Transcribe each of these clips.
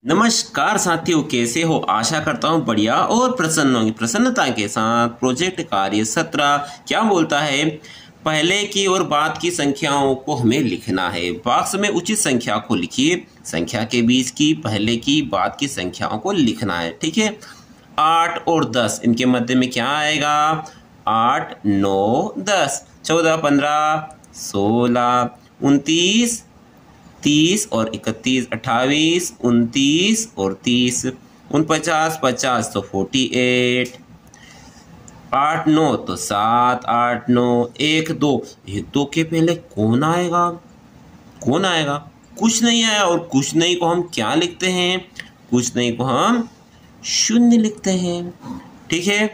नमस्कार साथियों, कैसे हो? आशा करता हूँ बढ़िया और प्रसन्न होंगे। प्रसन्नता के साथ प्रोजेक्ट कार्य 17 क्या बोलता है? पहले की और बाद की संख्याओं को हमें लिखना है। बॉक्स में उचित संख्या को लिखिए। संख्या के बीच की, पहले की, बाद की संख्याओं को लिखना है। ठीक है। 8 और 10 इनके मध्य में क्या आएगा? 8, 9, 10, 14, 15, 16, 29, 30 और 31, 28, 29 और 30, 49, 50 तो 48, 8, 9 तो 7, 8, 9, 1, 2। 1, 2 के पहले कौन आएगा? कौन आएगा? कुछ नहीं आया। और कुछ नहीं को हम क्या लिखते हैं? कुछ नहीं को हम शून्य लिखते हैं। ठीक है।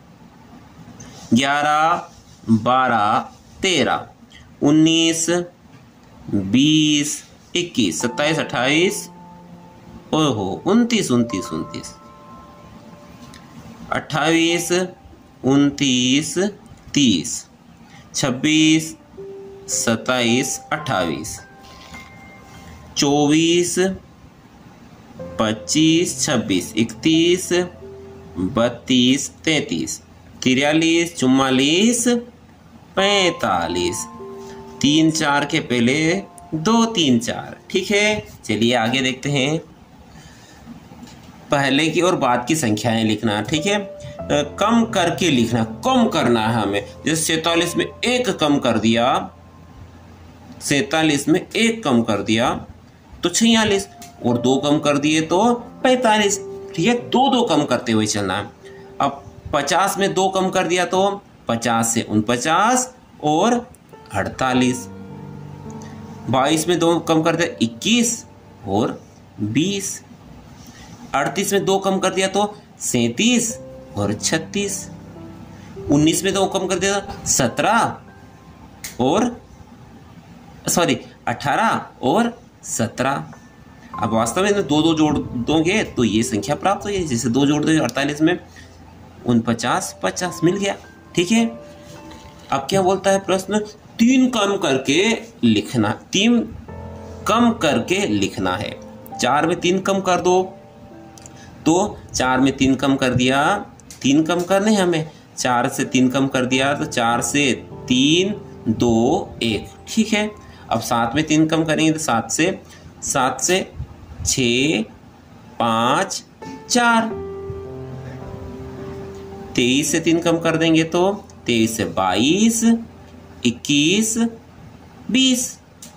11, 12, 13, 19, 20, 21, 27, 28, ओहो 29, 29, 29, 28, 29, 30, 26, 27, 28, 24, 25, 26, 31, 32, 33, 43, 44, 45। 3, 4 के पहले 2, 3, 4। ठीक है। चलिए आगे देखते हैं। पहले की और बाद की संख्याएं लिखना। ठीक है। कम करके लिखना, कम करना है हमें। जैसे 47 में 1 कम कर दिया, 47 में 1 कम कर दिया तो 46, और 2 कम कर दिए तो 45। ठीक है। 2 कम करते हुए चलना है। अब 50 में 2 कम कर दिया तो 50 से 49 और 48। 22 में 2 कम कर दिया 21 और 20। 38 में 2 कम कर दिया तो 37 और 36। 19 में 2 कम कर दिया 17 और 18 और 17। अब वास्तव में 2 जोड़ दोगे तो ये संख्या प्राप्त होगी। जैसे 2 जोड़ दोगे 48 में 49, 50 मिल गया। ठीक है। अब क्या बोलता है प्रश्न? 3 कम करके लिखना। 3 कम करके लिखना है। 4 में 3 कम कर दो तो 4 में 3 कम कर दिया, 3 कम करने हैं हमें। 4 से 3 कम कर दिया तो 4 से 3, 2, 1। ठीक है। अब 7 में 3 कम करेंगे तो 7 से 6, 5, 4। 23 से 3 कम कर देंगे तो 23 से 22, 21, 20।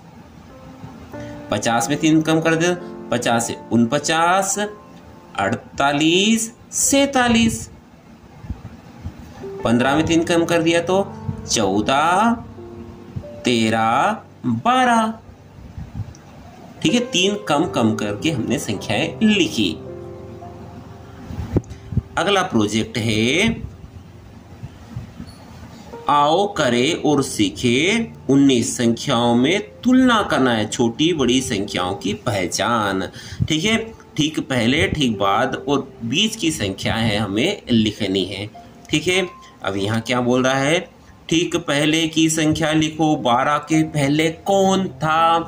50 में 3 कम कर दे 50 से 49, 48, 47। 15 में 3 कम कर दिया तो 14, 13, 12। ठीक है। 3 कम करके हमने संख्याएं लिखी। अगला प्रोजेक्ट है, आओ करें और सीखे 19 संख्याओं में तुलना करना है। छोटी बड़ी संख्याओं की पहचान। ठीक है। ठीक पहले, ठीक बाद और बीच की संख्या है हमें लिखनी है। ठीक है। अब यहाँ क्या बोल रहा है? ठीक पहले की संख्या लिखो। 12 के पहले कौन था?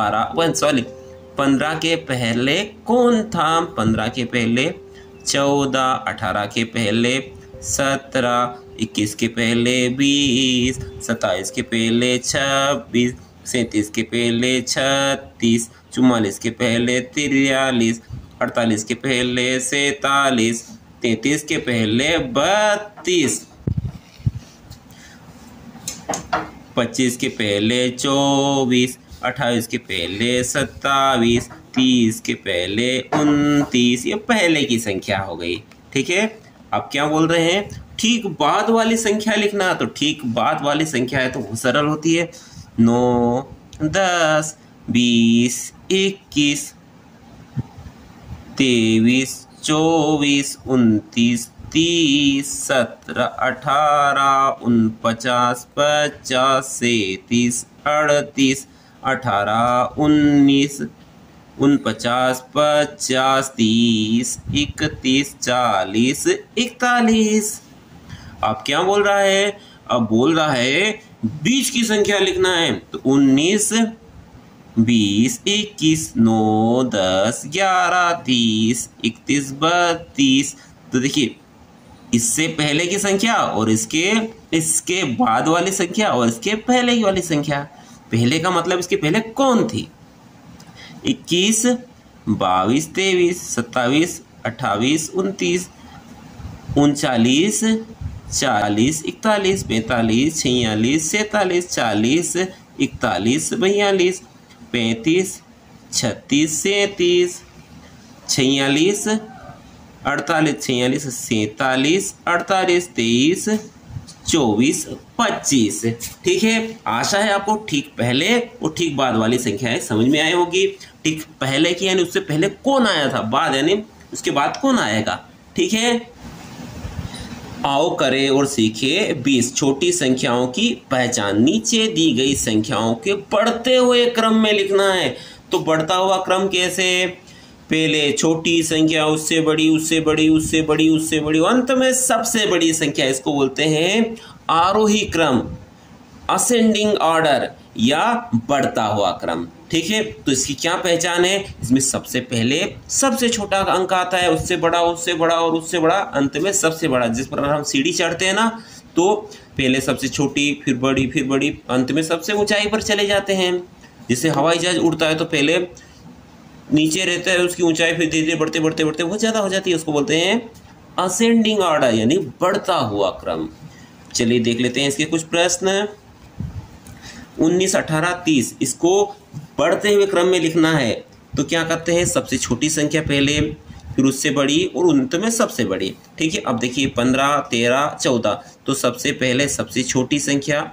15 के पहले कौन था? 15 के पहले 14, 18 के पहले 17, 21 के पहले 20, 27 के पहले 26, 37 के पहले 36, 44 के पहले 43, 48 के पहले 47, 33 के पहले 32, 25 के पहले 24, 28 के पहले 27, 30 के पहले 29। ये पहले की संख्या हो गई। ठीक है। अब क्या बोल रहे हैं? ठीक बाद वाली संख्या लिखना। तो ठीक बाद वाली संख्या है तो वो सरल होती है। 9, 10, 20, 21, 23, 24, 29, 30, 17, 18, 49, 50, 37, 38, 18, 19, 49, 50, 30, 31, 40, 41। अब क्या बोल रहा है? अब बोल रहा है बीच की संख्या लिखना है। तो 19, 20, 21, 9, 10, 11, 30, 31, 32। तो देखिए इससे पहले की संख्या और इसके बाद वाली संख्या और इसके पहले की वाली संख्या। पहले का मतलब इसके पहले कौन थी? 21, 22, 23, 27, 28, 29, 39, 40, 41, 45, 46, 47, 40, 41, 42, 35, 36, 37, 46, 48, 46, 47, 48, 23, 24, 25। ठीक है, आशा है आपको ठीक पहले और ठीक बाद वाली संख्याएं समझ में आई होगी। ठीक पहले की यानी उससे पहले कौन आया था, बाद यानी उसके बाद कौन आएगा। ठीक है, आओ करें और सीखे 20 छोटी संख्याओं की पहचान। नीचे दी गई संख्याओं के बढ़ते हुए क्रम में लिखना है। तो बढ़ता हुआ क्रम कैसे? पहले छोटी संख्या, उससे बड़ी, उससे बड़ी, उससे बड़ी, उससे बड़ी, अंत में सबसे बड़ी संख्या। इसको बोलते हैं आरोही क्रम, असेंडिंग ऑर्डर या बढ़ता हुआ क्रम। ठीक है, तो इसकी क्या पहचान है? इसमें सबसे पहले सबसे छोटा अंक आता है, उससे बड़ा, उससे बड़ा और उससे बड़ा, अंत में सबसे बड़ा। जिस पर हम सीढ़ी चढ़ते हैं ना, तो पहले सबसे छोटी, फिर बड़ी, अंत में सबसे ऊंचाई पर चले जाते हैं। जैसे हवाई जहाज उड़ता है तो पहले नीचे रहता है उसकी ऊंचाई, फिर धीरे धीरे बढ़ते बढ़ते बढ़ते बहुत ज़्यादा हो जाती है। उसको बोलते हैं असेंडिंग ऑर्डर यानी बढ़ता हुआ क्रम। चलिए देख लेते हैं इसके कुछ प्रश्न। 19, 18, 30 इसको बढ़ते हुए क्रम में लिखना है। तो क्या करते हैं? सबसे छोटी संख्या पहले, फिर उससे बड़ी और अंत में सबसे बड़ी। ठीक है, अब देखिए 15, 13, 14। तो सबसे पहले सबसे छोटी संख्या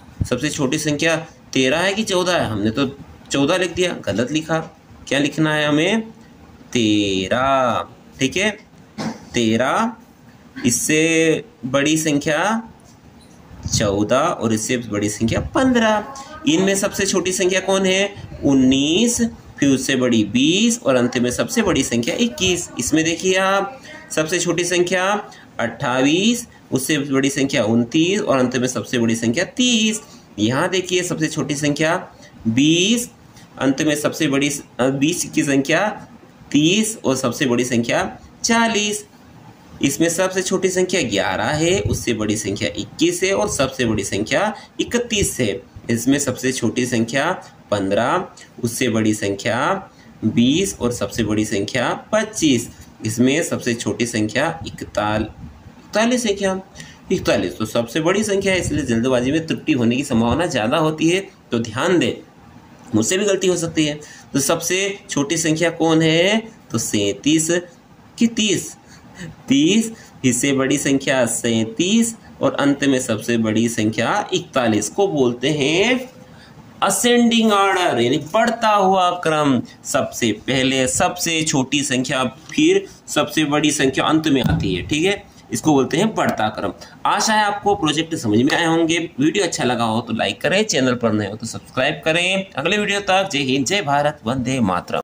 13 है कि 14 है? हमने तो 14 लिख दिया, गलत लिखा। क्या लिखना है हमें? 13। ठीक है, 13, इससे बड़ी संख्या 14 और इससे बड़ी संख्या 15। इनमें सबसे छोटी संख्या कौन है? 19, फिर उससे बड़ी 20 और अंत में सबसे बड़ी संख्या 21। इसमें देखिए आप, सबसे छोटी संख्या 28, उससे बड़ी संख्या 29 और अंत में सबसे बड़ी संख्या 30। यहाँ देखिए सबसे छोटी संख्या 20, अंत में सबसे बड़ी 20 की संख्या 30 और सबसे बड़ी संख्या 40। इसमें सबसे छोटी संख्या 11 है, उससे बड़ी संख्या 21 है और सबसे बड़ी संख्या 31 है। इसमें सबसे छोटी संख्या 15, उससे बड़ी संख्या 20 और सबसे बड़ी संख्या 25। इसमें सबसे छोटी संख्या 41 है। क्या 41? तो सबसे बड़ी संख्या है, इसलिए जल्दबाजी में त्रुटि होने की संभावना ज़्यादा होती है, तो ध्यान दें, मुझसे भी गलती हो सकती है। तो सबसे छोटी संख्या कौन है? तो 37 कि 30? 30, इससे बड़ी संख्या 37 और अंत में सबसे बड़ी संख्या 41 को बोलते हैं असेंडिंग ऑर्डर यानी बढ़ता हुआ क्रम। सबसे पहले सबसे छोटी संख्या, फिर सबसे बड़ी संख्या अंत में आती है। ठीक है, इसको बोलते हैं बढ़ता क्रम। आशा है आपको प्रोजेक्ट समझ में आए होंगे। वीडियो अच्छा लगा हो तो लाइक करें, चैनल पर नए हो तो सब्सक्राइब करें। अगले वीडियो तक जय हिंद, जय भारत, वंदे मातरम।